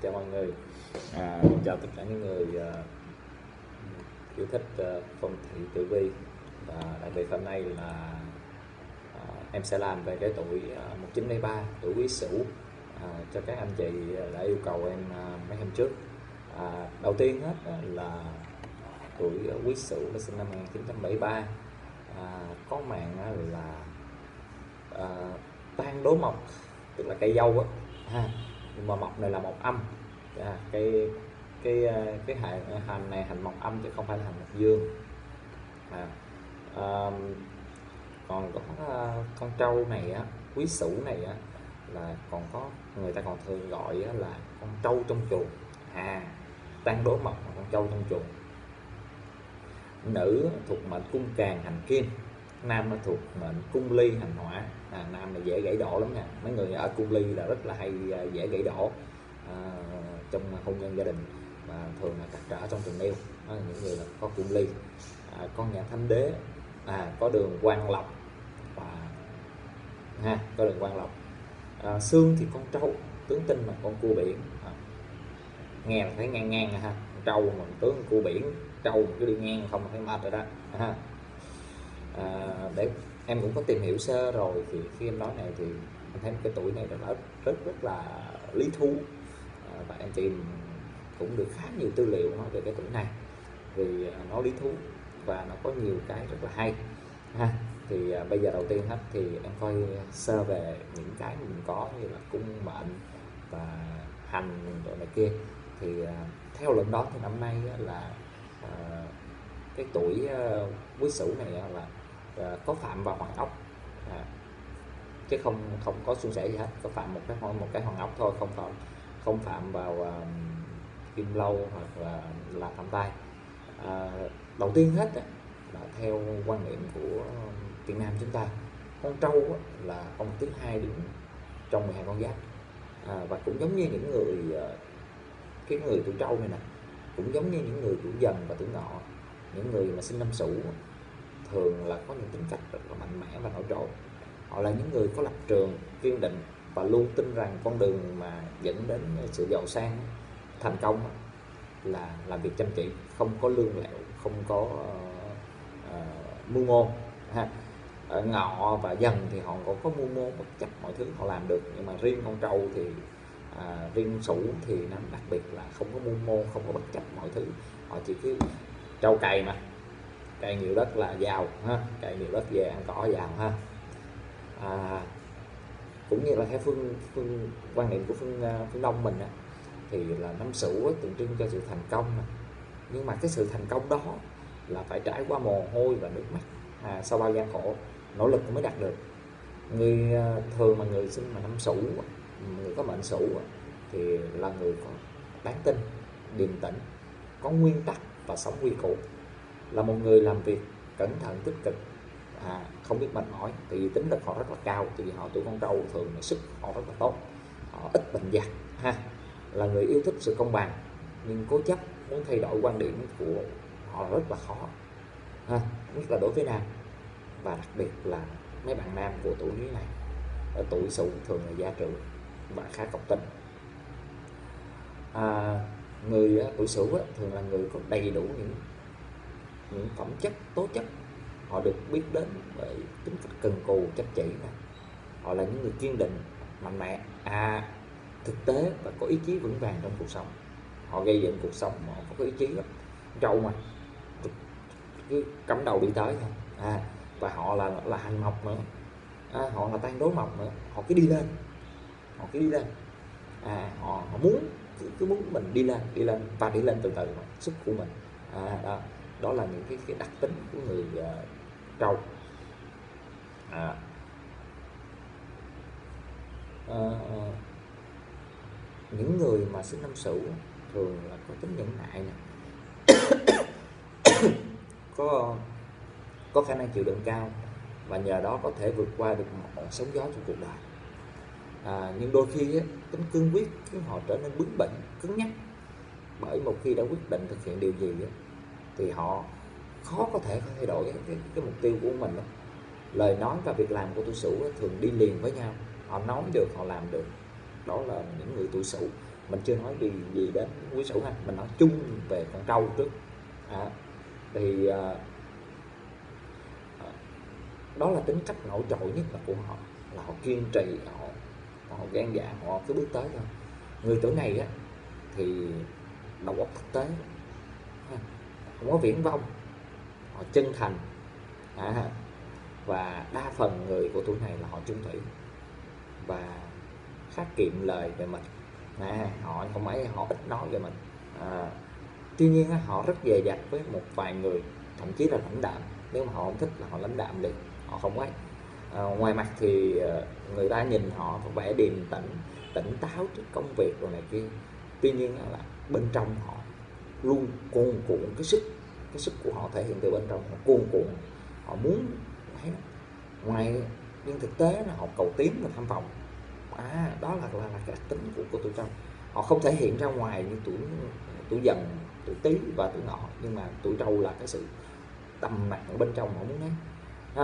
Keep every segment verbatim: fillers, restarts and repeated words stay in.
Chào mọi người, à, chào tất cả những người uh, yêu thích uh, phong thủy tử vi. Và đặc biệt hôm nay là uh, em sẽ làm về cái tuổi uh, một chín bảy ba, tuổi Quý Sửu, uh, cho các anh chị đã yêu cầu em uh, mấy hôm trước. Uh, đầu tiên hết uh, là tuổi uh, Quý Sửu là sinh năm một nghìn chín trăm bảy mươi ba, uh, có mạng uh, là uh, tan đố mộc, tức là cây dâu á ha, nhưng mà mộc này là mộc âm, à, cái cái cái hành hành này hành mộc âm chứ không phải là hành mộc dương. À, à, còn có uh, con trâu này á, Quý Sửu này á, là còn có người ta còn thường gọi á, là con trâu trong chuồng. À, tan đố mộc là con trâu trong chuồng. Nữ thuộc mệnh cung càn hành kim, nam nó thuộc mệnh cung ly hành hỏa. À, nam này dễ gãy đổ lắm nha, mấy người ở cung ly là rất là hay dễ gãy đổ à, trong hôn nhân gia đình, và thường là trắc trở trong tình yêu. À, những người là có cung ly, à, con nhà Thanh Đế, à, có đường Quang Lộc, và ha, có đường Quang Lộc. À, xương thì con trâu, tướng tinh là con cua biển. À, nghe là thấy ngang ngang ha, trâu mà tướng cua biển, trâu cứ đi ngang không thấy mệt rồi đó ha. À, để em cũng có tìm hiểu sơ rồi, thì khi em nói này thì em thấy cái tuổi này rất rất rất là lý thú, à, và em tìm cũng được khá nhiều tư liệu nói về cái tuổi này, vì nó lý thú và nó có nhiều cái rất là hay ha. Thì à, bây giờ đầu tiên hết thì em coi sơ về những cái mình có như là cung mệnh và hành rồi này kia. Thì à, theo luận đó thì năm nay là à, cái tuổi uh, Quý Sửu này là uh, có phạm vào hoàng ốc, à, chứ không không có suôn sẻ gì hết, có phạm một cái một cái hoàng ốc thôi, không phạm không phạm vào uh, kim lâu hoặc là là phạm tai. À, đầu tiên hết á, là theo quan niệm của Việt Nam chúng ta, con trâu á, là con thứ hai đứng trong mười hai con giáp, à, và cũng giống như những người uh, cái người tuổi trâu này nè, cũng giống như những người tuổi Dần và tuổi Ngọ. Những người mà sinh năm Sửu thường là có những tính cách rất là mạnh mẽ và nổi trội. Họ là những người có lập trường kiên định và luôn tin rằng con đường mà dẫn đến sự giàu sang, thành công là làm việc chăm chỉ, không có lương lẹo, không có uh, uh, mưu mô ha. Ở Ngọ và Dần thì họ cũng có mưu mô, bất chấp mọi thứ họ làm được, nhưng mà riêng con trâu thì à, riêng Sửu thì nó đặc biệt là không có mưu mô, không có bất chấp mọi thứ. Họ chỉ cứ trâu cày mà cày nhiều đất là giàu ha, cày nhiều đất về ăn cỏ giàu ha. À, cũng như là theo phương phương quan niệm của phương phương Đông mình á, thì là năm Sửu tượng trưng cho sự thành công mà. Nhưng mà cái sự thành công đó là phải trải qua mồ hôi và nước mắt, à, sau bao gian khổ nỗ lực mới đạt được. Người thường mà người sinh mà năm Sửu, người có mệnh Sửu thì là người có đáng tin, điềm tĩnh, có nguyên tắc và sống quy củ, là một người làm việc cẩn thận tích cực, à, không biết mệt mỏi, tại vì tính lực họ rất là cao, tại vì họ tuổi con trâu thường là sức họ rất là tốt, họ ít bệnh vặt ha, là người yêu thích sự công bằng nhưng cố chấp muốn thay đổi quan điểm của họ rất là khó ha, nhất là đối với nam, và đặc biệt là mấy bạn nam của tuổi này ở tuổi Sửu thường là gia trưởng và khá cọc tính. À, người tuổi Sửu thường là người có đầy đủ những những phẩm chất tố chất. Họ được biết đến bởi tính cách cần cù chăm chỉ này. Họ là những người kiên định, mạnh mẽ, à, thực tế và có ý chí vững vàng trong cuộc sống. Họ gây dựng cuộc sống, họ có ý chí lắm. Trâu mà cứ cắm đầu đi tới thôi. À, và họ là là hành mộc nữa, à, họ là tan đố mộc nữa, họ cứ đi lên, họ cứ đi lên, à, họ, họ muốn cứ, cứ muốn mình đi lên, đi lên và đi lên từ từ mà, sức của mình. À, đó, đó là những cái, cái đặc tính của người uh, trâu. À, uh, những người mà sinh năm Sửu thường là có tính nhẫn nại nè, có có khả năng chịu đựng cao, và nhờ đó có thể vượt qua được mọi sóng gió trong cuộc đời. À, nhưng đôi khi á, tính cương quyết khiến họ trở nên bướng bỉnh, cứng nhắc, bởi một khi đã quyết định thực hiện điều gì á, thì họ khó có thể thay đổi cái, cái, cái mục tiêu của mình đó. Lời nói và việc làm của tuổi Sửu thường đi liền với nhau, họ nói được họ làm được, đó là những người tuổi Sửu. mình chưa nói gì gì đến quý Sửu ha, mình nói chung về con trâu trước. À, thì à, đó là tính cách nổi trội nhất là của họ, là họ kiên trì, họ họ gan dạ, họ cứ bước tới thôi. Người tuổi này á thì đầu óc thực tế, không có viển vông, họ chân thành, à, và đa phần người của tuổi này là họ chung thủy và khá kiệm lời về mình, à, họ không ấy, họ ít nói về mình. À, tuy nhiên họ rất dè dặt với một vài người, thậm chí là lãnh đạm. Nếu mà họ không thích là họ lãnh đạm đi, họ không ấy. À, ngoài mặt thì người ta nhìn họ có vẻ điềm tĩnh, tỉnh táo trước công việc rồi này kia, tuy nhiên là bên trong họ luôn cuồn cuộn cái sức, cái sức của họ thể hiện từ bên trong, họ cuồn cuộn, họ muốn ngoài, nhưng thực tế là họ cầu tiến và tham vọng. À, đó là, là, là cái đặc tính của, của tuổi Trâu. Họ không thể hiện ra ngoài như tuổi tuổi Dần, tuổi Tý và tuổi Ngọ, nhưng mà tuổi Trâu là cái sự tâm nặng bên trong họ muốn nói. À,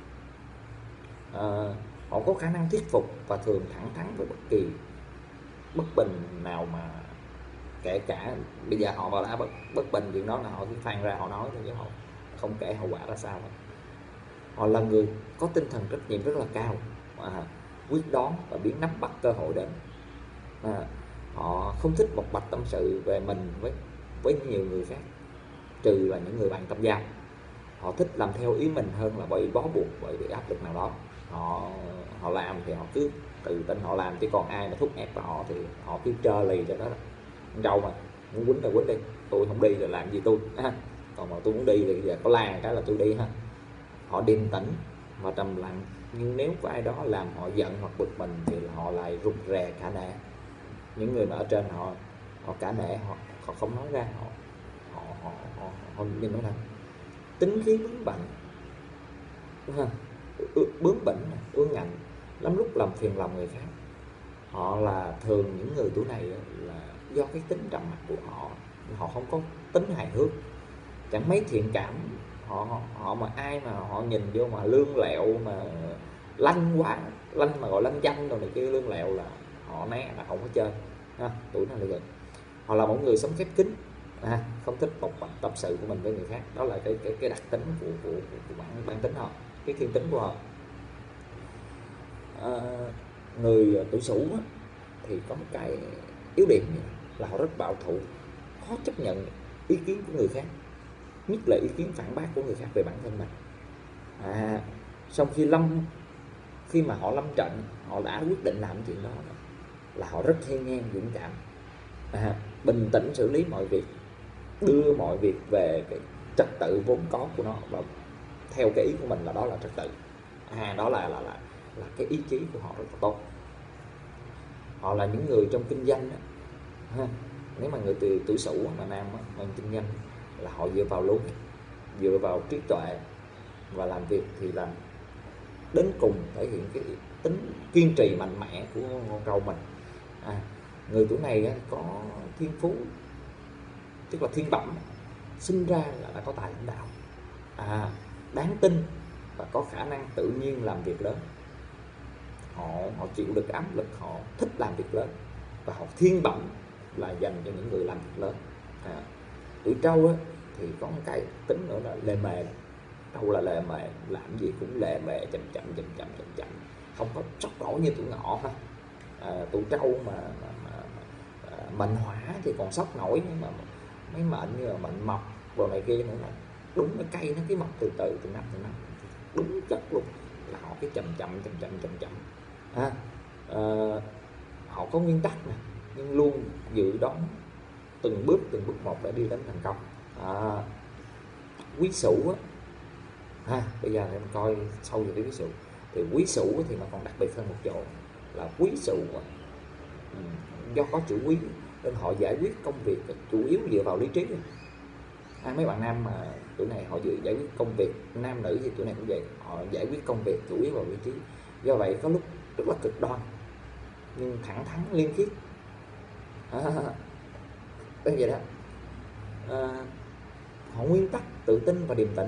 à, họ có khả năng thuyết phục và thường thẳng thắn với bất kỳ bất bình nào, mà kể cả bây giờ họ đã bất, bất bình chuyện đó là họ cứ phàn ra họ nói thôi, chứ họ không kể hậu quả ra sao. Họ là người có tinh thần trách nhiệm rất là cao, à, quyết đoán và biết nắm bắt cơ hội đến. À, họ không thích bộc bạch tâm sự về mình với với nhiều người khác, trừ là những người bạn tâm giao. Họ thích làm theo ý mình hơn là bị bó buộc bởi bị áp lực nào đó. Họ họ làm thì họ cứ tự tin họ làm, chứ còn ai mà thúc ép vào họ thì họ cứ trơ lì cho đó. Trâu mà muốn quýnh là quýnh đi, tôi không đi rồi làm gì tôi, à, còn mà tôi muốn đi thì giờ có la cái là tôi đi ha. Họ điềm tĩnh và trầm lặng, nhưng nếu có ai đó làm họ giận hoặc bực mình thì họ lại rụt rè cả nể. Những người mà ở trên họ họ cả nể, họ, họ không nói ra, họ họ họ họ, họ nên nói là tính khí bướng bỉnh, bướng bỉnh, ương ngạnh, lắm lúc làm phiền lòng người khác. Họ là thường những người tuổi này là do cái tính trầm mặc của họ, họ không có tính hài hước, chẳng mấy thiện cảm. Họ họ mà ai mà họ nhìn vô mà lương lẹo mà lanh quá, lanh mà gọi lanh danh rồi này kia, lương lẹo là họ né, là không có chơi ha. Tuổi này là gần. Họ là một người sống khép kín, à, không thích bộc bạch tâm sự của mình với người khác. Đó là cái cái cái đặc tính của của, của, của bản bản tính họ, cái thiên tính của họ. À, người tuổi Sửu thì có một cái yếu điểm là họ rất bảo thủ, khó chấp nhận ý kiến của người khác, nhất là ý kiến phản bác của người khác về bản thân mình. À, sau khi lâm khi mà họ lâm trận, họ đã quyết định làm chuyện đó là họ rất hiên ngang dũng cảm, à, bình tĩnh xử lý mọi việc, đưa mọi việc về cái trật tự vốn có của nó và theo cái ý của mình, là đó là trật tự. À, đó là là là là cái ý chí của họ rất là tốt. Họ là những người trong kinh doanh đó, ha. Nếu mà người từ tuổi Sửu mà nam á, mà kinh doanh là họ dựa vào lối, dựa vào trí tuệ và làm việc thì làm đến cùng, thể hiện cái tính kiên trì mạnh mẽ của con trâu mình. À, người tuổi này á, có thiên phú, tức là thiên bẩm, sinh ra là đã có tài lãnh đạo, à, đáng tin và có khả năng tự nhiên làm việc lớn. Họ họ chịu được áp lực, họ thích làm việc lớn, và họ thiên bẩm là dành cho những người làm việc lớn. À, tuổi Trâu á, thì có một cái tính nữa là lề mề. Trâu là lề mề, làm gì cũng lề mề, chậm chậm chậm chậm chậm chậm, không có sốc nổi như tuổi Ngọ ha. À, tuổi Trâu mà, mà, mà, mà mệnh hỏa thì còn sốc nổi, nhưng mà mấy mệnh như là mệnh mộc rồi này kia nữa là đúng, cái cây nó cái mọc từ từ từ năm từ năm đúng chất luôn, là họ cái chậm chậm chậm chậm chậm chậm ha. À, họ có nguyên tắc nè, nhưng luôn dự đoán từng bước từng bước một để đi đến thành công. À, Quý Sửu á, ha, bây giờ em coi sâu về cái Quý Sửu thì Quý Sửu thì nó còn đặc biệt hơn một chỗ là Quý Sửu do có chữ quý nên họ giải quyết công việc chủ yếu dựa vào lý trí. À, mấy bạn nam mà tuổi này họ dự giải quyết công việc, nam nữ thì tuổi này cũng vậy, họ giải quyết công việc chủ yếu vào lý trí. Do vậy có lúc rất là cực đoan nhưng thẳng thắn liêm khiết, à, đơn vậy đó. À, họ nguyên tắc, tự tin và điềm tĩnh,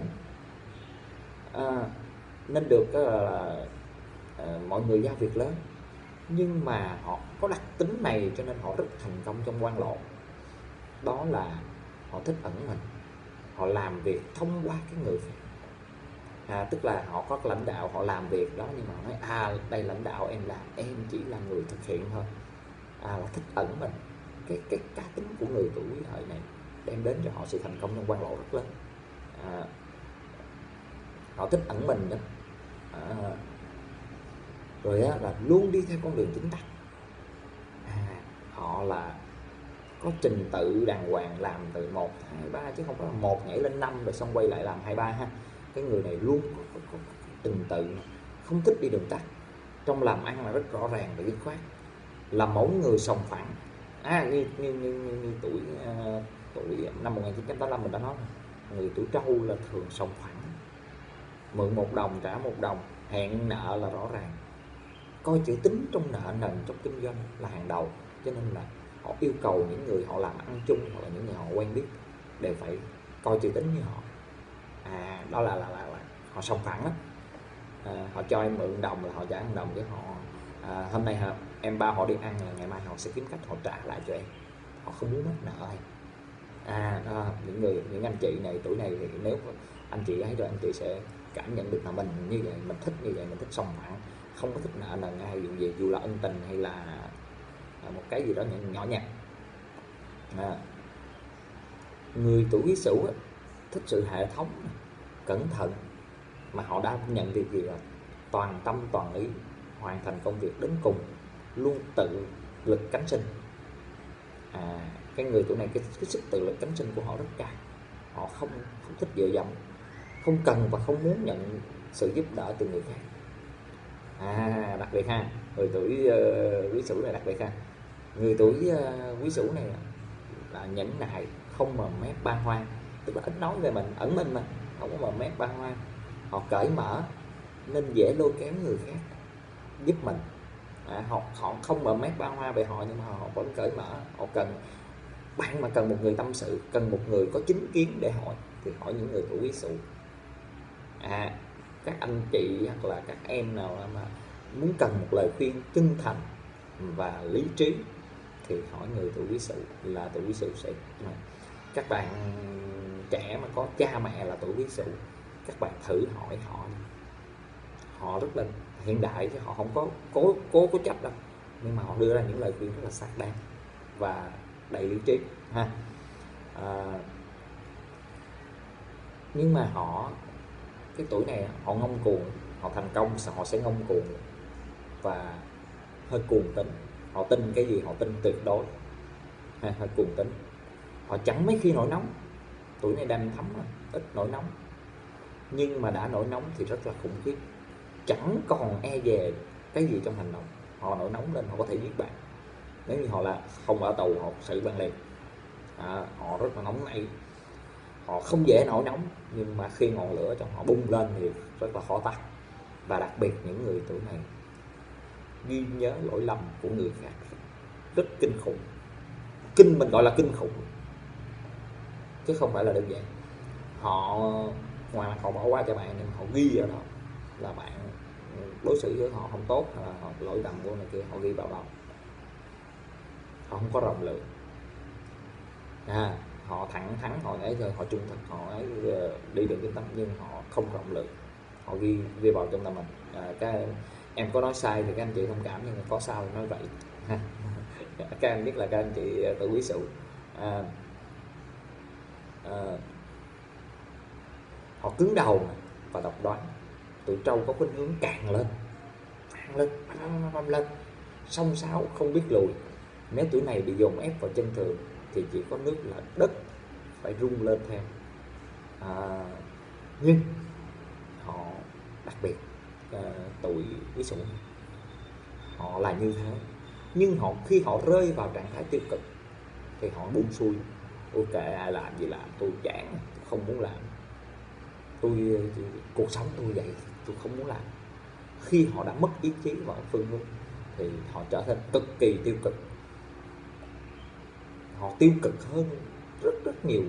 à, nên được là, là à, mọi người giao việc lớn. nhưng mà họ có đặc tính này cho nên họ rất thành công trong quan lộ. Đó là họ thích ẩn mình, họ làm việc thông qua cái người khác. À, tức là họ có lãnh đạo, họ làm việc đó nhưng mà nói à đây lãnh đạo em làm, em chỉ là người thực hiện thôi. À, là thích ẩn mình. Cái cái cá tính của người tuổi Quý Hợi này đem đến cho họ sự thành công trong quan lộ rất lớn. À, họ thích ẩn mình đó. À, rồi á, là luôn đi theo con đường chính tắc. À, họ là có trình tự đàng hoàng, làm từ một hai ba chứ không có là một nhảy lên năm rồi xong quay lại làm hai ba ha. Cái người này luôn có, có, có, có trình tự, không thích đi đường tắt. Trong làm ăn là rất rõ ràng và dứt khoát, là mẫu người sòng phẳng. À, như, như, như, như, như tuổi uh, tuổi năm một nghìn chín trăm tám mươi lăm mình đã nói người tuổi Trâu là thường sòng phẳng, mượn một đồng trả một đồng, hẹn nợ là rõ ràng, coi chữ tín trong nợ nần trong kinh doanh là hàng đầu. Cho nên là họ yêu cầu những người họ làm ăn chung hoặc là những người họ quen biết đều phải coi chữ tín như họ. À, đó là là, là, là họ sòng phẳng đó. À, họ cho em mượn đồng là họ trả một đồng, chứ họ à, hôm nay họ, em bao họ đi ăn là ngày mai họ sẽ kiếm cách họ trả lại cho em, họ không muốn mất nợ. À, đó, những người những anh chị này tuổi này thì nếu anh chị ấy rồi anh chị sẽ cảm nhận được là mình như vậy, mình thích như vậy, mình thích sòng phẳng, không có thích nợ nần ai dù gì, dù là ân tình hay là một cái gì đó nhỏ nhặt. À, người tuổi Quý Sửu thích sự hệ thống, cẩn thận, mà họ đã nhận việc gì rồi toàn tâm toàn ý hoàn thành công việc đến cùng, luôn tự lực cánh sinh. À, cái người tuổi này cái, cái sức tự lực cánh sinh của họ rất cao, họ không không thích dựa dẫm, không cần và không muốn nhận sự giúp đỡ từ người khác. À, đặc biệt ha, người tuổi uh, Quý Sửu này đặc biệt ha, người tuổi uh, Quý Sửu này là nhẫn nại, không mồm mép ba hoa, tức là ít nói về mình, ẩn mình mà không có mồm mép ba hoa. Họ cởi mở nên dễ lôi kéo người khác giúp mình. À, họ họ không mồm mép ba hoa về họ, nhưng mà họ vẫn cởi mở. Họ cần bạn mà cần một người tâm sự, cần một người có chính kiến để hỏi thì hỏi những người tuổi Quý Sửu. À, các anh chị hoặc là các em nào mà muốn cần một lời khuyên chân thành và lý trí thì hỏi người tuổi Quý Sửu, là tuổi Quý Sửu sẽ. Các bạn trẻ mà có cha mẹ là tuổi Quý Sửu, các bạn thử hỏi họ, họ rất là hiện đại chứ họ không có cố cố cố chấp đâu, nhưng mà họ đưa ra những lời khuyên rất là xác đáng và đầy lý trí ha. À, nhưng mà họ cái tuổi này họ ngông cuồng, họ thành công họ sẽ ngông cuồng và hơi cuồng tính. Họ tin cái gì họ tin tuyệt đối, hay hơi cuồng tính. Họ chẳng mấy khi nổi nóng, tuổi này đanh thấm ít nổi nóng, nhưng mà đã nổi nóng thì rất là khủng khiếp, chẳng còn e dè cái gì trong hành động. Họ nổi nóng lên họ có thể giết bạn, nếu như họ là không ở tù họ xử bạn liền. À, họ rất là nóng nảy, họ không dễ nổi nóng, nhưng mà khi ngọn lửa trong họ bung lên thì rất là khó tắt. Và đặc biệt những người tuổi này ghi nhớ lỗi lầm của người khác rất kinh khủng. Kinh mình gọi là kinh khủng chứ không phải là đơn giản. Họ ngoài họ bỏ qua cho bạn nhưng họ ghi ở đó là bạn đối xử với họ không tốt, là họ lỗi lầm của này kia họ ghi vào đó. Họ không có rộng lượng. À, họ thẳng thắn họ ấy rồi, họ trung thực họ ấy đi được cái tâm, nhưng họ không rộng lượng, họ ghi ghi vào trong tâm mình. À, cái em có nói sai thì các anh chị thông cảm, nhưng mà có sao thì nói vậy. Các anh biết là các anh chị tuổi Quý Sửu. À, à, họ cứng đầu và độc đoán. Tuổi Trâu có khuynh hướng càng lên, càng lên, băm lên, song sáo không biết lùi. Nếu tuổi này bị dồn ép vào chân tường thì chỉ có nước là đất phải rung lên theo. À, nhưng họ đặc biệt à, tuổi Quý Sửu họ là như thế, nhưng họ khi họ rơi vào trạng thái tiêu cực thì họ buông xuôi. Tôi kệ ai làm gì làm, tôi chán, tôi không muốn làm, tôi cuộc sống tôi vậy, tôi không muốn làm. Khi họ đã mất ý chí vào phương hướng thì họ trở thành cực kỳ tiêu cực. Họ tiêu cực hơn rất rất nhiều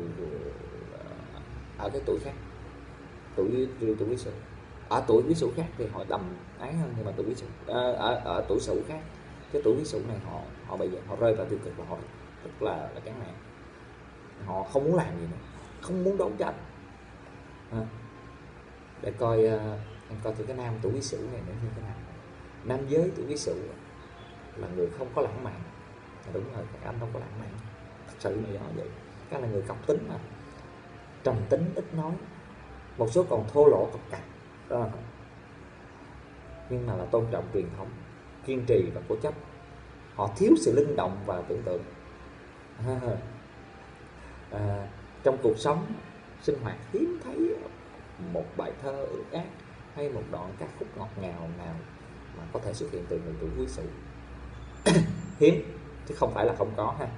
ở cái tuổi khác, tuổi tuổi Quý Sửu. Ở tuổi Quý Sửu khác thì họ đầm ái hơn, nhưng mà tuổi Quý Sửu à, ở, ở tuổi Sửu khác cái tuổi quý Sửu này họ họ bây giờ họ rơi vào tiêu cực là họ rất là, là chán nản, họ không muốn làm gì nữa, không muốn đấu tranh. À, để coi uh, em coi thử cái nam tuổi quý Sửu này nữa như thế nào. Nam giới tuổi quý Sửu là người không có lãng mạn. Đúng rồi, các anh không có lãng mạn, thật sự là do vậy. Các là người cọc tính mà, trầm tính, ít nói, một số còn thô lỗ cọc cằn đó. Nhưng mà là tôn trọng truyền thống, kiên trì và cố chấp. Họ thiếu sự linh động và tưởng tượng. À, à, trong cuộc sống sinh hoạt hiếm thấy một bài thơ ước ác hay một đoạn ca khúc ngọt ngào nào mà có thể xuất hiện từ người tuổi quý Sửu. Hiếm chứ không phải là không có ha.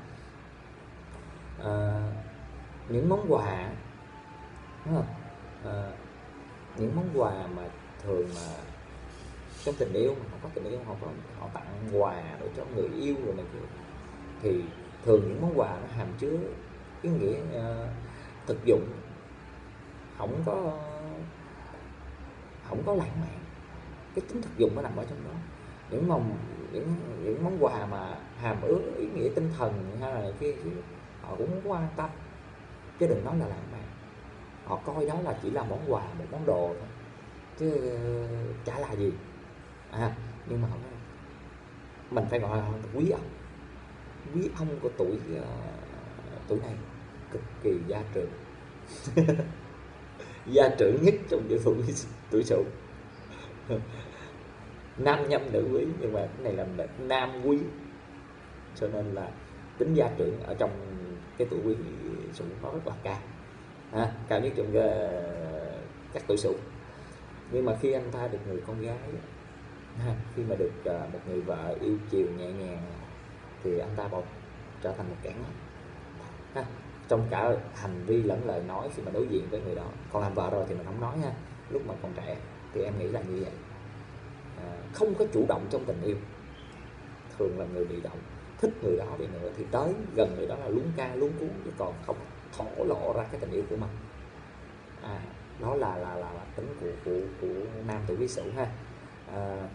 À, những món quà, đúng không? À, những món quà mà thường mà trong tình yêu, mà họ có tình yêu, họ có họ tặng quà để cho người yêu rồi này kia, thì thường những món quà nó hàm chứa ý nghĩa uh, thực dụng, không có không có lãng mạn. Cái tính thực dụng nó nằm ở trong đó. Những món những những món quà mà hàm ước ý nghĩa tinh thần hay là kia, họ cũng không quan tâm, chứ đừng nói là lãng mạn. Họ coi đó là chỉ là món quà, một món đồ thôi, chứ chả là gì. À, nhưng mà mình phải gọi là quý ông. Quý ông của tuổi uh, tuổi này cực kỳ gia trưởng. Gia trưởng nhất trong những tuổi tuổi Sửu. Nam nhâm nữ quý, nhưng mà cái này là nam quý, cho nên là tính gia trưởng ở trong cái tuổi quý Sửu nó rất là cao, à, cao nhất trong cái, các tuổi Sửu. Nhưng mà khi anh ta được người con gái, à, khi mà được uh, một người vợ yêu chiều nhẹ nhàng, thì anh ta bỗng trở thành một kẻ ngốc, ha, trong cả hành vi lẫn lời nói khi mà đối diện với người đó. Còn làm vợ rồi thì mình không nói ha. Lúc mà còn trẻ thì em nghĩ là như vậy. À, không có chủ động trong tình yêu, thường là người bị động. Thích người đó đi nữa thì tới gần người đó là luống ca luống cuống, chứ còn không thổ lộ ra cái tình yêu của mình. À, đó là là là, là tính của của của nam tuổi quý Sửu ha. À,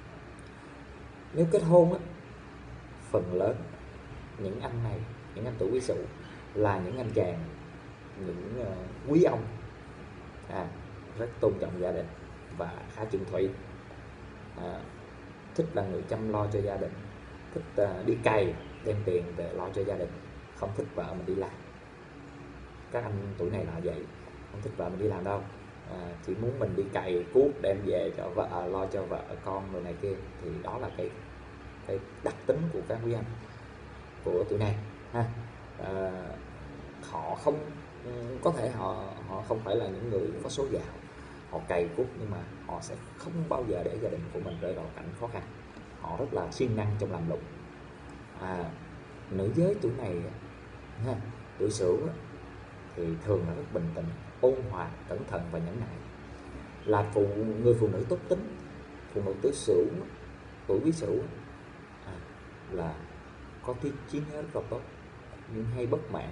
nếu kết hôn á, phần lớn những anh này, những anh tuổi quý Sửu là những anh chàng, những uh, quý ông, à, rất tôn trọng gia đình và khá chung thủy, à, thích là người chăm lo cho gia đình, thích uh, đi cày đem tiền về lo cho gia đình, không thích vợ mình đi làm. Các anh tuổi này là vậy, không thích vợ mình đi làm đâu, à, chỉ muốn mình đi cày cuốc đem về cho vợ, lo cho vợ con rồi này kia. Thì đó là cái cái đặc tính của các quý anh của tuổi này ha. À, họ không có thể họ họ không phải là những người có số giàu, họ cày cuốc, nhưng mà họ sẽ không bao giờ để gia đình của mình rơi vào cảnh khó khăn. Họ rất là siêng năng trong làm lụng. À, nữ giới tuổi này ha, tuổi Sửu thì thường là rất bình tĩnh, ôn hòa, cẩn thận và nhẫn nại, là phụ người phụ nữ tốt tính. Phụ nữ tuổi Sửu, tuổi quý Sửu, à, là có trí nhớ rất là tốt, nhưng hay bất mãn.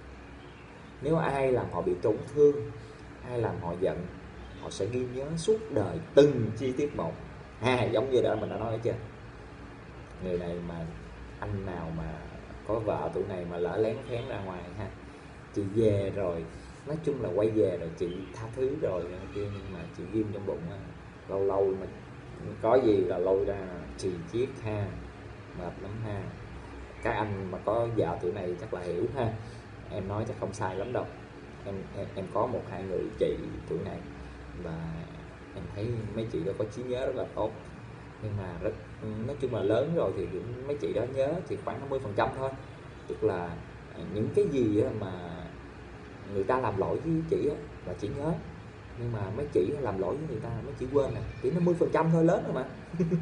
Nếu ai làm họ bị tổn thương, ai làm họ giận, họ sẽ ghi nhớ suốt đời từng chi tiết một. À, giống như đó mình đã nói chưa, người này mà anh nào mà có vợ tuổi này mà lỡ lén phén ra ngoài ha, chị về rồi, nói chung là quay về rồi chị tha thứ rồi kia, nhưng mà chị ghim trong bụng, lâu lâu mà có gì là lôi ra chì chiết ha, mệt lắm ha. Các anh mà có vợ tuổi này chắc là hiểu ha, em nói chắc không sai lắm đâu. Em em, em có một hai người chị tuổi này và em thấy mấy chị đó có trí nhớ rất là tốt, nhưng mà rất nói chung là lớn rồi thì mấy chị đó nhớ thì khoảng năm mươi phần trăm thôi. Tức là những cái gì mà người ta làm lỗi với chị là chị nhớ, nhưng mà mấy chị làm lỗi với người ta mấy chị quên nè, chỉ năm mươi phần trăm thôi, lớn rồi mà.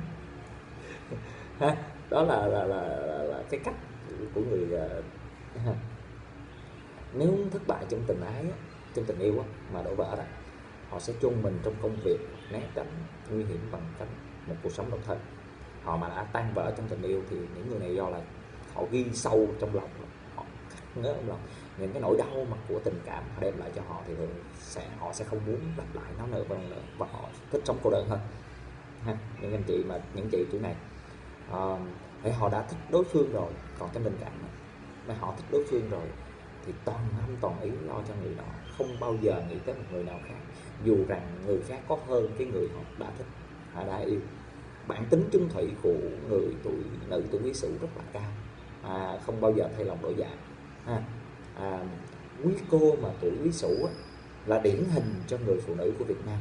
Ha, đó là là, là là là cái cách của người. Ha. Nếu thất bại trong tình ái, trong tình yêu mà đổ vỡ, họ sẽ chôn mình trong công việc, né tránh nguy hiểm bằng cách một cuộc sống độc thân. Họ mà đã tan vỡ trong tình yêu thì những người này do là họ ghi sâu trong lòng, họ khắc nhớ trong lòng những cái nỗi đau mà của tình cảm họ đem lại cho họ, thì thường sẽ họ sẽ không muốn lặp lại nó nữa, và, và họ thích sống cô đơn hơn ha. Những anh chị mà những chị tuổi này, uh, Thì họ đã thích đối phương rồi, còn trong tình cảm mà họ thích đối phương rồi thì toàn tâm toàn ý lo cho người đó, không bao giờ nghĩ tới một người nào khác, dù rằng người khác có hơn cái người họ đã thích, họ đã yêu. Bản tính chung thủy của người tuổi nữ tuổi Quý Sửu rất là cao, à, không bao giờ thay lòng đổi dạ. À, à, quý cô mà tuổi Quý Sửu á, là điển hình cho người phụ nữ của Việt Nam.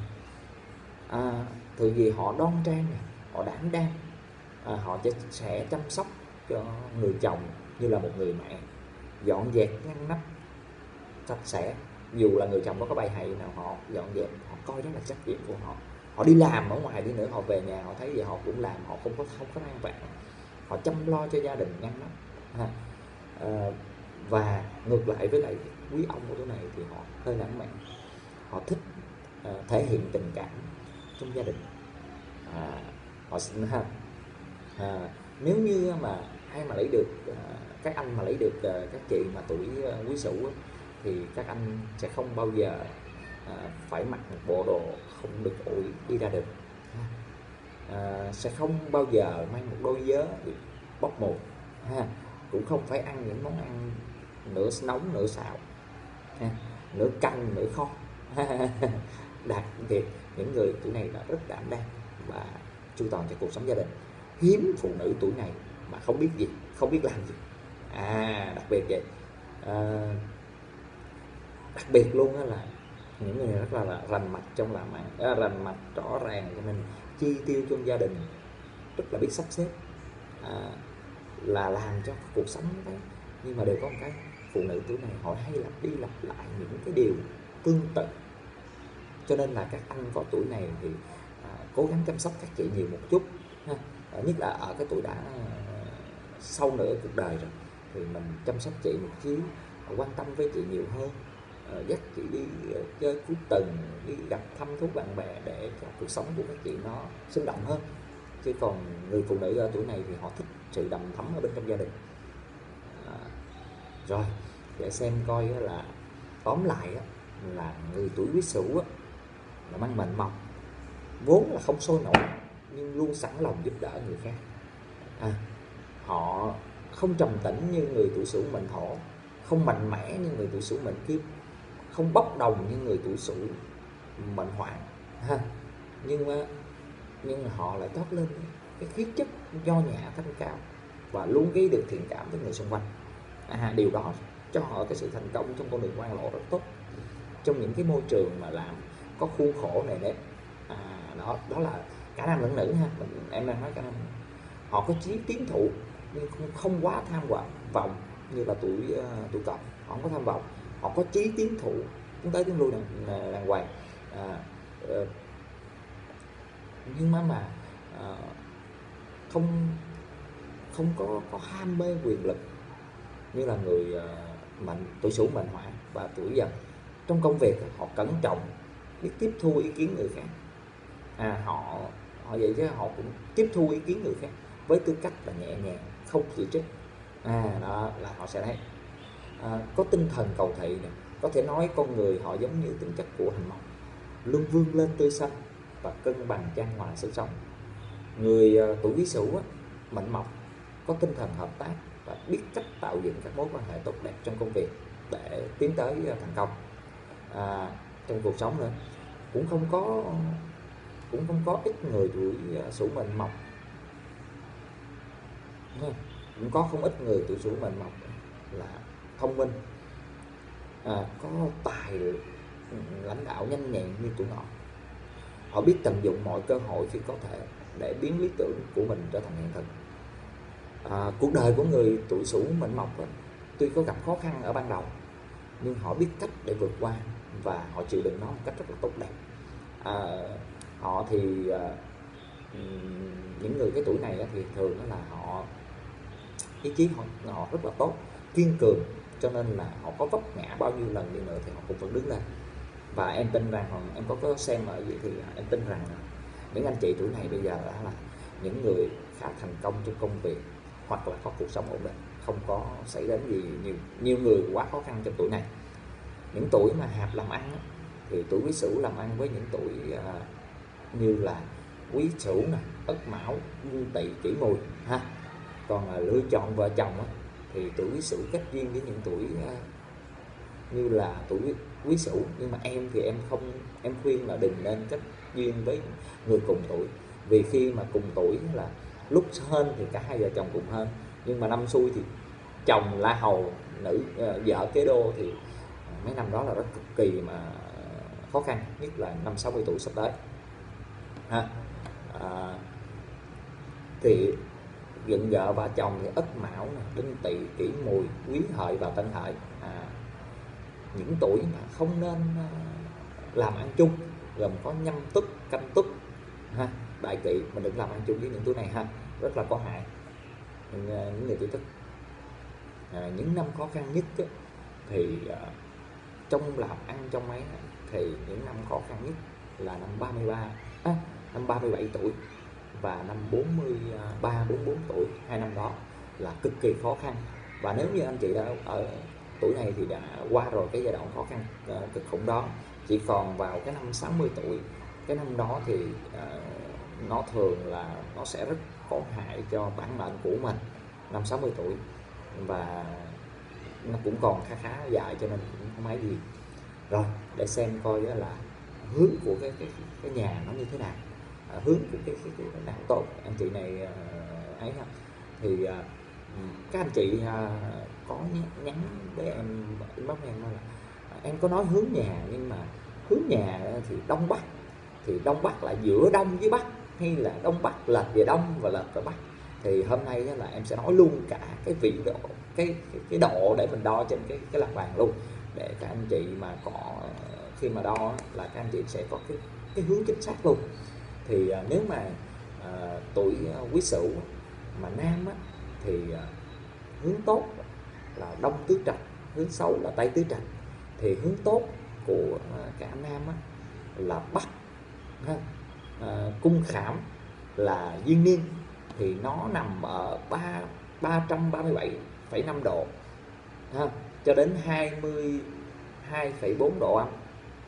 À, thường gì họ đoan trang, họ đảm đang, à, họ sẽ chăm sóc cho người chồng như là một người mẹ, dọn dẹp ngăn nắp sạch sẽ, dù là người chồng đó có bài hay nào họ dọn dẹp, họ coi đó là trách nhiệm của họ. Họ đi làm ở ngoài đi nữa, họ về nhà họ thấy gì họ cũng làm, họ không có không có than vãn, họ chăm lo cho gia đình ngăn nắp. À, à, và ngược lại với lại quý ông của tuổi này thì họ hơi lãng mạn, họ thích à, thể hiện tình cảm trong gia đình. À, họ ha, à, nếu như mà ai mà lấy được à, các anh mà lấy được à, các chị mà tuổi à, Quý Sửu á, thì các anh sẽ không bao giờ à, phải mặc một bộ đồ không được ủi đi ra đường, à, sẽ không bao giờ mang một đôi vớ bị bóc mù, ha, cũng không phải ăn những món ăn nửa nóng nửa xào, ha, nửa canh nửa kho. Đặc biệt những người tuổi này đã rất đảm đang và chu toàn cho cuộc sống gia đình. Hiếm phụ nữ tuổi này mà không biết gì, không biết làm gì. À, đặc biệt vậy. À, đặc biệt luôn là những người này rất là, là rành mạch trong làm ăn, à, rành mạch rõ ràng, cho nên chi tiêu trong gia đình rất là biết sắp xếp, à, là làm cho cuộc sống đấy. Nhưng mà đều có một cái, phụ nữ tuổi này họ hay lặp đi lặp lại những cái điều tương tự, cho nên là các anh có tuổi này thì à, cố gắng chăm sóc các chị nhiều một chút, ha. À, nhất là ở cái tuổi đã à, sâu nửa cuộc đời rồi thì mình chăm sóc chị một xíu, quan tâm với chị nhiều hơn, à, dắt chị đi uh, chơi cuối tuần, đi gặp thăm thú bạn bè để cho cuộc sống của các chị nó sinh động hơn. Chứ còn người phụ nữ ở tuổi này thì họ thích sự đầm thấm ở bên trong gia đình. À, rồi để xem coi là tóm lại là người tuổi Quý Sửu là mang mệnh mộc, vốn là không sôi nổi nhưng luôn sẵn lòng giúp đỡ người khác. À, họ không trầm tĩnh như người tuổi Sửu mệnh Thổ, không mạnh mẽ như người tuổi Sửu mệnh Kim, không bốc đồng như người tuổi Sửu mệnh Hỏa, ha. Nhưng mà nhưng mà họ lại toát lên cái khí chất nho nhã thanh cao và luôn gây được thiện cảm với người xung quanh. À, điều đó cho họ cái sự thành công trong con đường quan lộ rất tốt, trong những cái môi trường mà làm có khuôn khổ này đấy. À, đó đó là cả nam lẫn nữ, ha. Mình, em đang nói cả nam. Họ có chí tiến thụ nhưng không, không quá tham vọng như là tuổi uh, tuổi Cậu, họ không có tham vọng, họ có chí tiến thụ, tiến tới tiến lui đàng, đàng hoàng. À, uh, nhưng mà mà uh, không không có có ham mê quyền lực như là người uh, mệnh tuổi Sửu mệnh Hỏa và tuổi Dần. Trong công việc họ cẩn trọng, biết tiếp thu ý kiến người khác. À, họ họ vậy chứ họ cũng tiếp thu ý kiến người khác với tư cách là nhẹ nhàng, không chỉ trích. À, đó là họ sẽ thấy à, có tinh thần cầu thị này. Có thể nói con người họ giống như tính chất của hành mộc, luôn vươn lên tươi xanh và cân bằng chan hòa sức sống. Người uh, tuổi Quý Sửu mệnh mộc có tinh thần hợp tác và biết cách tạo dựng các mối quan hệ tốt đẹp trong công việc để tiến tới uh, thành công. À, trong cuộc sống nữa cũng không có cũng không có ít người tuổi uh, Sửu mệnh mộc, cũng có không ít người tuổi Sửu mệnh mộc là thông minh, à, có tài lãnh đạo nhanh nhẹn như tuổi Ngọ. Họ biết tận dụng mọi cơ hội khi có thể để biến lý tưởng của mình trở thành hiện thực. À, cuộc đời của người tuổi Sửu mệnh mộc ấy, tuy có gặp khó khăn ở ban đầu nhưng họ biết cách để vượt qua và họ chịu đựng nó một cách rất là tốt đẹp. À, họ thì à, những người cái tuổi này thì thường là họ ý chí họ, họ rất là tốt, kiên cường, cho nên là họ có vấp ngã bao nhiêu lần đi nữa thì họ cũng vẫn đứng lên. Và em tin rằng em có có xem ở gì thì em tin rằng những anh chị tuổi này bây giờ là những người khá thành công trong công việc hoặc là có cuộc sống ổn định, không có xảy đến gì nhiều nhiều người quá khó khăn trong tuổi này. Những tuổi mà hạp làm ăn thì tuổi Quý Sửu làm ăn với những tuổi uh, như là Quý Sửu nè, Ất Mão, Nhâm Tỵ, Kỷ Mùi, ha. Còn à, lựa chọn vợ chồng á, thì tuổi Quý Sửu kết duyên với những tuổi à, như là tuổi Quý Sửu, nhưng mà em thì em không, em khuyên là đừng nên kết duyên với người cùng tuổi, vì khi mà cùng tuổi là lúc hên thì cả hai vợ chồng cùng hên, nhưng mà năm xui thì chồng la hầu, nữ uh, vợ kế đô, thì mấy năm đó là rất cực kỳ mà khó khăn, nhất là năm sáu mươi tuổi sắp tới ha. À, thì dựng vợ và chồng thì Ất Mão, Đinh Tỵ, Kỷ Mùi, Quý Hợi và Tân Hợi, à, những tuổi mà không nên làm ăn chung, gồm có Nhâm Tuất, Canh Tuất ha, Đại Kỵ, mình đừng làm ăn chung với những tuổi này ha, rất là có hại những người tuổi Tuất. À, những năm khó khăn nhất á, thì à, trong làm ăn trong mấy thì những năm khó khăn nhất là năm ba mươi ba, à, năm ba mươi bảy tuổi và năm bốn mươi ba, bốn mươi bốn tuổi, hai năm đó là cực kỳ khó khăn. Và nếu như anh chị đã ở tuổi này thì đã qua rồi cái giai đoạn khó khăn uh, cực khủng đó, chỉ còn vào cái năm sáu mươi tuổi, cái năm đó thì uh, nó thường là nó sẽ rất có hại cho bản mệnh của mình, năm sáu mươi tuổi, và nó cũng còn khá khá dài cho nên cũng không ai gì. Rồi để xem coi là hướng của cái cái cái nhà nó như thế nào, à, hướng của cái cái, cái, cái nào tốt anh chị này uh, ấy ha. Thì uh, các anh chị uh, có nhắn để em inbox em là uh, em có nói hướng nhà, nhưng mà hướng nhà thì đông bắc, thì đông bắc là giữa đông với bắc, hay là đông bắc lệch về đông và lệch về bắc. Thì hôm nay là em sẽ nói luôn cả cái vị độ, cái cái, cái độ để mình đo trên cái cái lập bàn luôn, để các anh chị mà có khi mà đo là các anh chị sẽ có cái cái hướng chính xác luôn. Thì à, nếu mà à, tuổi Quý Sửu mà nam á, thì à, hướng tốt là Đông Tứ Trạch, hướng xấu là Tây Tứ Trạch. Thì hướng tốt của à, cả nam á, là Bắc ha. À, cung khảm là Diên Niên, thì nó nằm ở ba ba trăm ba mươi bảy phẩy năm độ ha, cho đến hai mươi hai phẩy bốn độ âm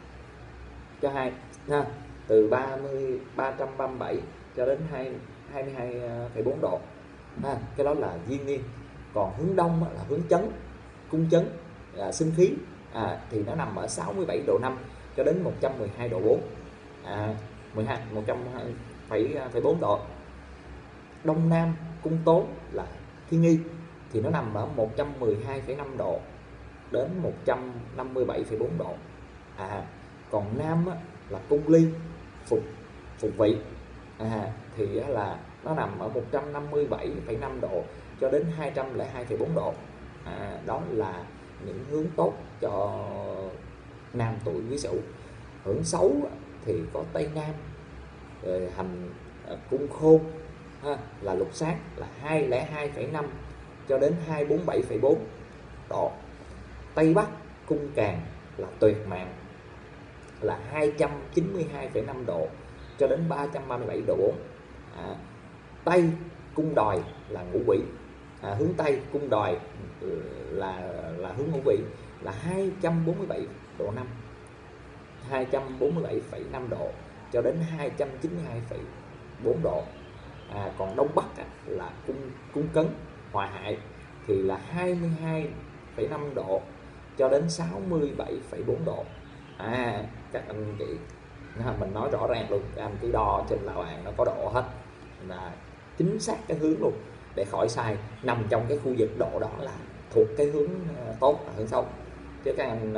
cho hai ha, từ ba mươi ba trăm ba mươi bảy cho đến hai hai mươi hai phẩy bốn độ ha, cái đó là Diên Niên. Còn hướng đông là hướng chấn, cung chấn là sinh khí, à, thì nó nằm ở sáu mươi bảy độ năm cho đến một trăm mười hai độ bốn, à, mười hai một trăm phẩy bốn độ. Đông nam cung tốn là Thiên Nghi, thì nó nằm ở một trăm mười hai phẩy năm độ đến một trăm năm mươi bảy phẩy bốn độ. À, còn nam á, là cung ly phục phục vị, à, thì là nó nằm ở một trăm năm mươi bảy phẩy năm độ cho đến hai trăm lẻ hai phẩy bốn độ. À, đó là những hướng tốt cho nam tuổi Quý Sửu. Hướng xấu thì có Tây Nam, rồi hành cung khôn ha, là lục sát là hai trăm lẻ hai phẩy năm cho đến hai trăm bốn mươi bảy phẩy bốn độ. Tây Bắc cung càn là tuyệt mạng là hai trăm chín mươi hai phẩy năm độ cho đến ba trăm ba mươi bảy độ bốn. À, Tây cung đòi là ngũ quỷ, à, hướng Tây cung đòi là là hướng ngũ quỷ là hai trăm bốn mươi bảy độ năm, hai trăm bốn mươi bảy phẩy năm độ cho đến hai trăm chín mươi hai phẩy bốn độ. À, còn Đông Bắc á, là cung cung cấn hòa hại thì là hai mươi hai phẩy năm độ cho đến sáu mươi bảy phẩy bốn độ. À, các anh chị mình nói rõ ràng luôn, các anh cứ đo trên la bàn nó có độ hết, là chính xác cái hướng luôn, để khỏi sai, nằm trong cái khu vực độ đó là thuộc cái hướng tốt là hướng xấu. Chứ các anh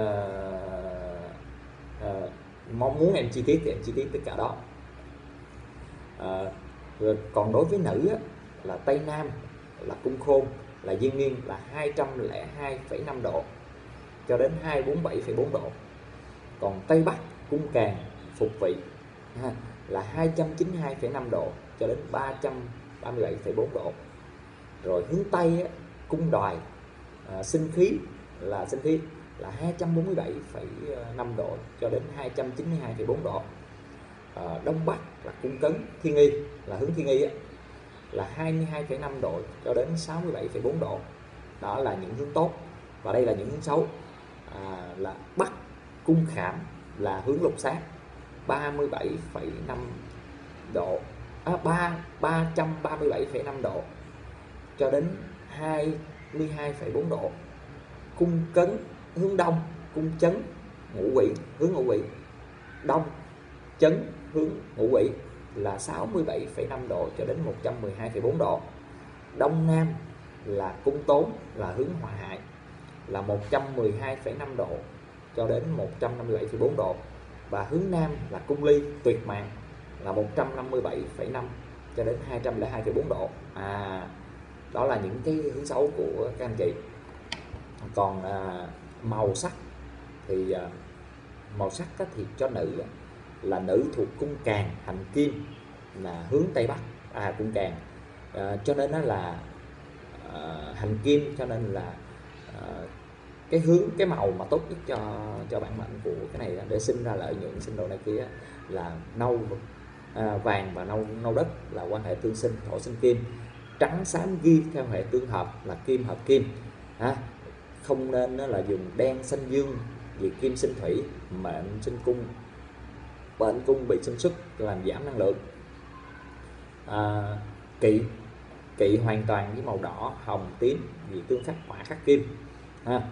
uh, uh, mong muốn em chi tiết thì em chi tiết tất cả đó. Uh, rồi còn đối với nữ á, là Tây Nam là cung khôn là Diên Niên là hai trăm lẻ hai phẩy năm độ cho đến hai trăm bốn mươi bảy phẩy bốn độ. Còn Tây Bắc cung càn phục vị ha, là hai trăm chín mươi hai phẩy năm độ cho đến ba trăm ba mươi bảy phẩy bốn độ. Rồi hướng Tây á, cung đòi à, sinh khí là sinh khí là hai trăm bốn mươi bảy phẩy năm độ cho đến hai trăm chín mươi hai phẩy bốn độ. À, Đông Bắc là cung cấn Thiên Nghi là hướng Thiên Nghi á, là hai mươi hai phẩy năm độ cho đến sáu mươi bảy phẩy bốn độ. Đó là những hướng tốt, và đây là những hướng xấu. À, là Bắc cung khảm là hướng lục sát ba mươi bảy phẩy năm độ, à, ba trăm ba mươi bảy phẩy năm độ cho đến hai mươi hai phẩy bốn độ. Cung cấn hướng đông, cung chấn ngũ quỷ hướng ngũ quỷ, đông chấn hướng ngũ quỷ là sáu mươi bảy phẩy năm độ cho đến một trăm mười hai phẩy bốn độ. Đông nam là cung tốn là hướng hỏa hại là một trăm mười hai phẩy năm độ cho đến một trăm năm mươi bảy phẩy bốn độ. Và hướng nam là cung ly tuyệt mạng là một trăm năm mươi bảy phẩy năm cho đến hai trăm lẻ hai phẩy bốn độ. À, đó là những cái hướng xấu của các anh chị. Còn à, màu sắc thì à, màu sắc thì cho nữ là nữ thuộc cung Càn hành Kim là hướng Tây Bắc, à cung Càn, à, cho nên nó là à, hành Kim, cho nên là à, cái hướng cái màu mà tốt nhất cho cho bản mệnh của cái này để sinh ra lợi nhuận sinh đồ này kia là nâu, à, vàng và nâu nâu đất là quan hệ tương sinh thổ sinh kim, trắng xám ghi theo hệ tương hợp là kim hợp kim. À, không nên là dùng đen xanh dương vì kim sinh thủy, mệnh sinh cung, bệnh cung bị sinh xuất làm giảm năng lượng. À, kỵ kỵ hoàn toàn với màu đỏ hồng tím vì tương khắc hỏa khắc kim. À,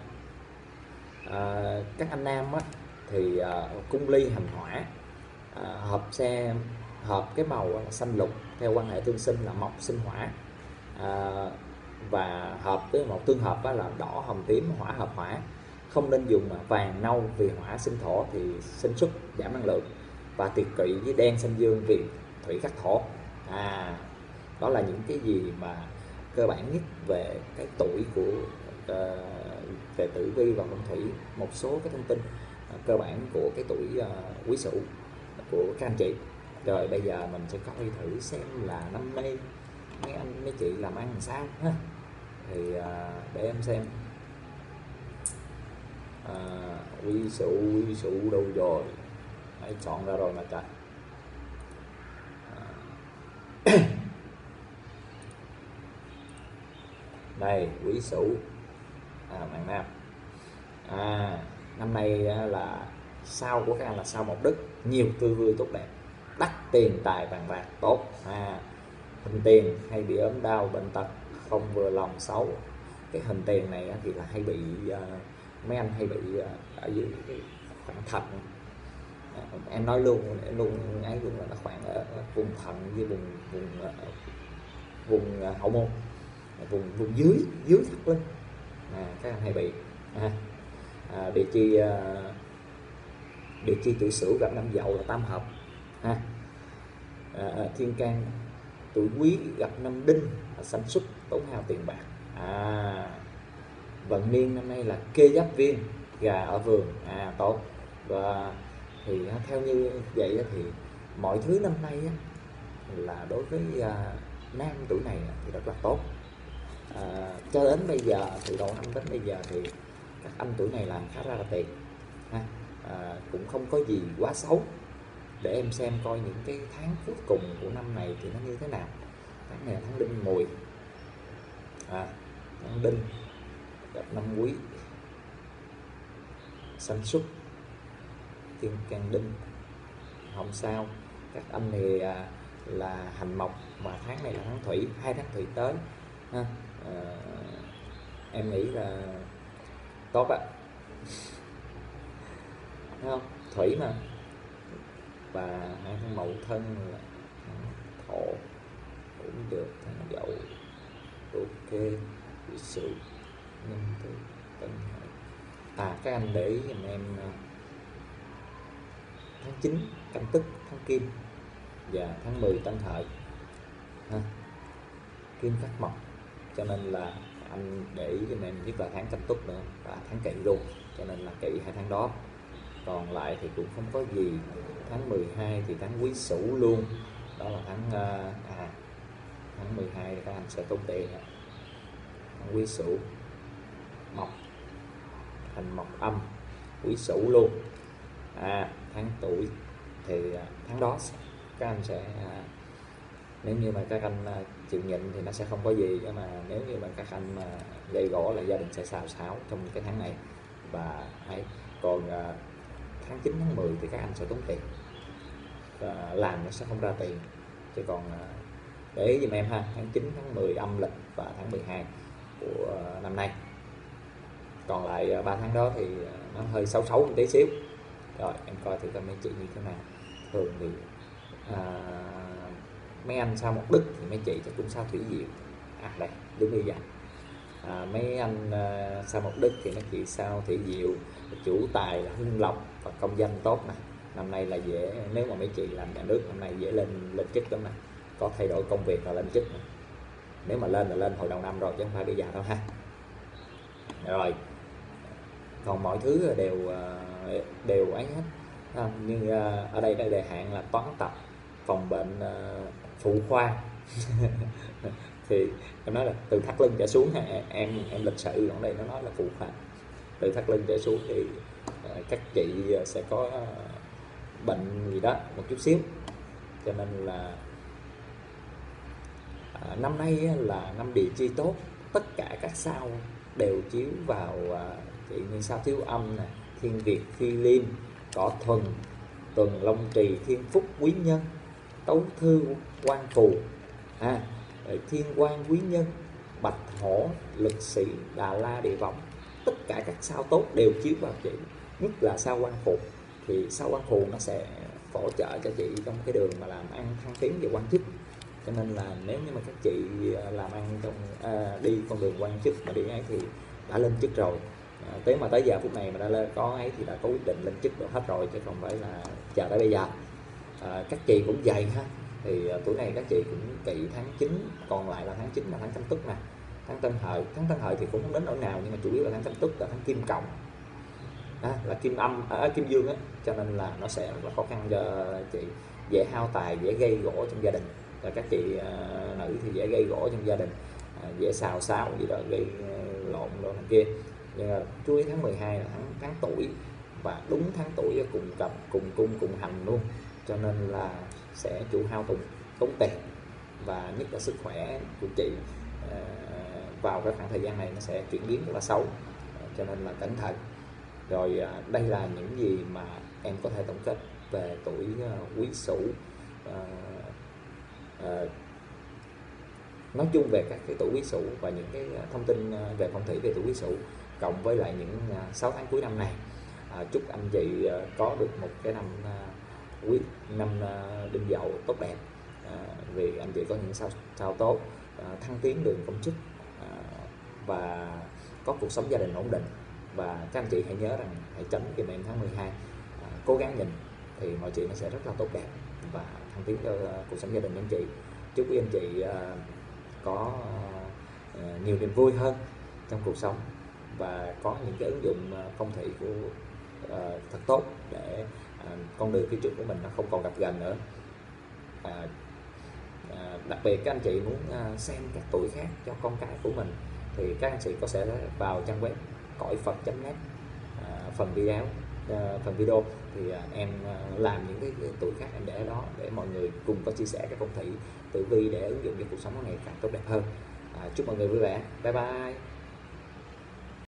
à, các anh nam á, thì à, cung ly hành hỏa, à, hợp xe hợp cái màu là xanh lục theo quan hệ tương sinh là mộc sinh hỏa, à, và hợp với màu tương hợp là đỏ hồng tím hỏa hợp hỏa. Không nên dùng vàng nâu vì hỏa sinh thổ thì sinh xuất giảm năng lượng, và tiệt kỵ với đen xanh dương vì thủy khắc thổ. À, đó là những cái gì mà cơ bản nhất về cái tuổi của uh, về tử vi và mệnh thủy, một số cái thông tin uh, cơ bản của cái tuổi uh, quý sửu của các anh chị. Rồi bây giờ mình sẽ coi thử xem là năm nay mấy anh mấy chị làm ăn làm sao ha. Thì uh, để em xem uh, quý sửu quý sửu đâu rồi, hãy chọn ra rồi mà trời. Đây quý sửu, à, bạn nam, à, năm nay là sao của các anh là sao một đức, nhiều tư vui tốt đẹp, đắc tiền tài vàng bạc tốt. À, hình tiền hay bị ốm đau bệnh tật không vừa lòng xấu. Cái hình tiền này thì là hay bị uh, mấy anh hay bị uh, ở dưới cái khoảng thận. Uh, em nói luôn em luôn ấy luôn là nó khoảng ở vùng thận với vùng vùng uh, vùng uh, hậu môn, vùng vùng dưới dưới thắt lưng, à, các anh hay bị. À, à, địa chi à, địa chi tuổi Sửu gặp năm Dậu là tam hợp. À, à, thiên can tuổi Quý gặp năm Đinh là sanh xuất tốn hao tiền bạc. À, vận niên năm nay là kê giáp viên gà ở vườn, à tốt. Và thì theo như vậy thì mọi thứ năm nay là đối với à, nam tuổi này thì rất là tốt. À, cho đến bây giờ từ đầu năm đến bây giờ thì các anh tuổi này làm khá ra là tiền ha. À, cũng không có gì quá xấu. Để em xem coi những cái tháng cuối cùng của năm này thì nó như thế nào. Tháng này là tháng Đinh Mùi, à, tháng Đinh gặp năm Quý sanh xuất thiên can Đinh, không sao. Các anh thì à, là hành mộc và tháng này là tháng Thủy, hai tháng Thủy tới ha. À, em nghĩ là tốt ạ. Thấy không? Thủy mà. Và hai tháng Mậu Thân là tháng Thổ cũng được, tháng Dậu ok, Quý Sửu Nhâm Tuất Tân Hợi. À, các anh để ý giùm em tháng chín Canh Tức, tháng Kim và tháng mười Tân Hợi ha. Kim khắc mộc, cho nên là anh để ý cho em nhất là tháng Canh Tuất nữa và tháng Kỷ luôn, cho nên là kỵ hai tháng đó. Còn lại thì cũng không có gì. Tháng mười hai thì tháng Quý Sửu luôn, đó là tháng à tháng mười hai các anh sẽ tốn tiền. Tháng Quý Sửu mộc thành mộc âm, Quý Sửu luôn. À, tháng tuổi thì tháng đó các anh sẽ, nếu như mà các anh chịu nhịn thì nó sẽ không có gì, nhưng mà nếu như mà các anh mà gây gỗ là gia đình sẽ xào xáo trong cái tháng này. Và ấy, còn tháng chín tháng mười thì các anh sẽ tốn tiền, và làm nó sẽ không ra tiền. Chứ còn để ý giùm em ha, tháng chín tháng mười âm lịch và tháng mười hai của năm nay. Còn lại ba tháng đó thì nó hơi xấu xấu một tí xíu. Rồi em coi thử coi mấy chị như thế nào. Thường thì à, mấy anh sao Mộc Đức thì mấy chị chắc cũng sao Thủy Diệu. À đây đúng như vậy. À, mấy anh uh, sao Mộc Đức thì mấy chị sao Thủy Diệu, chủ tài là Hưng Lộc và công danh tốt nè. Năm nay là dễ, nếu mà mấy chị làm nhà nước năm nay dễ lên lên chức lắm nè, có thay đổi công việc là lên chức nè. Nếu mà lên là lên hồi đầu năm rồi chứ không phải bây giờ đâu ha. Rồi còn mọi thứ đều đều ấy hết à, nhưng uh, ở đây cái đề hạn là toán tập, phòng bệnh uh, phụ khoa thì em nói là từ thắt lưng trở xuống ha, em em lịch sử ở đây nó nói là phụ khoa, từ thắt lưng trở xuống thì uh, các chị sẽ có uh, bệnh gì đó một chút xíu, cho nên là uh, năm nay là năm địa chi tốt, tất cả các sao đều chiếu vào uh, chị như sao Thiếu Âm nè, Thiên Việt, Phi Liêm, Cỏ Thuần, Tuần Long Trì, Thiên Phúc, Quý Nhân, Tấu Thư, Quan Phù, à, Thiên Quan, Quý Nhân, Bạch Hổ, Lực Sĩ, Đà La, Địa Võng, tất cả các sao tốt đều chiếu vào chị, nhất là sao Quan Phù. Thì sao Quan Phù nó sẽ hỗ trợ cho chị trong cái đường mà làm ăn thăng tiến về quan chức, cho nên là nếu như mà các chị làm ăn trong à, đi con đường quan chức mà đi ấy thì đã lên chức rồi. À, tới mà tới giờ phút này mà đã lên có ấy thì đã có quyết định lên chức được hết rồi, chứ không phải là chờ tới bây giờ. À, các chị cũng vậy ha, thì à, tuổi này các chị cũng kỵ tháng chín, còn lại là tháng chín là tháng Canh Tuất nè, tháng Tân Hợi. Tháng Tân Hợi thì cũng không đến nỗi nào, nhưng mà chủ yếu là tháng Canh Tuất là tháng Kim Cộng, à, là Kim Âm, à, Kim Dương á, cho nên là nó sẽ rất là khó khăn cho chị, dễ hao tài, dễ gây gỗ trong gia đình. Và các chị à, nữ thì dễ gây gỗ trong gia đình, à, dễ xào xáo gì đó, gây lộn đồ này kia. Nhưng mà chú ý tháng mười hai là tháng, tháng tuổi, và đúng tháng tuổi cùng cặp, cùng cung, cùng hành luôn, cho nên là sẽ chủ hao tốn tốn tiền, và nhất là sức khỏe của chị uh, vào cái khoảng thời gian này nó sẽ chuyển biến rất là xấu, uh, cho nên là cẩn thận. Rồi uh, đây là những gì mà em có thể tổng kết về tuổi uh, Quý Sửu. Uh, uh, nói chung về các cái tuổi Quý Sửu và những cái thông tin về phong thủy về tuổi Quý Sửu, cộng với lại những sáu tháng cuối năm này. À, chúc anh chị có được một cái năm quý năm Đinh Dậu tốt đẹp, à, vì anh chị có những sao sao tốt, à, thăng tiến đường công chức, à, và có cuộc sống gia đình ổn định. Và các anh chị hãy nhớ rằng hãy tránh cái mệnh tháng mười hai, à, cố gắng nhìn thì mọi chuyện nó sẽ rất là tốt đẹp và thăng tiến cho cuộc sống gia đình anh chị. Chúc quý anh chị à, có uh, nhiều niềm vui hơn trong cuộc sống, và có những cái ứng dụng uh, phong thủy của uh, thật tốt để uh, con đường phía trước của mình nó không còn gặp gần nữa. Uh, uh, đặc biệt các anh chị muốn uh, xem các tuổi khác cho con cái của mình thì các anh chị có thể vào trang web cõi phật chấm net, uh, phần video uh, phần video thì uh, em uh, làm những cái, cái tuổi khác em để ở đó để mọi người cùng có chia sẻ các phong thủy tử vi để ứng dụng cho cuộc sống ngày càng tốt đẹp hơn. À, chúc mọi người vui vẻ, bye bye.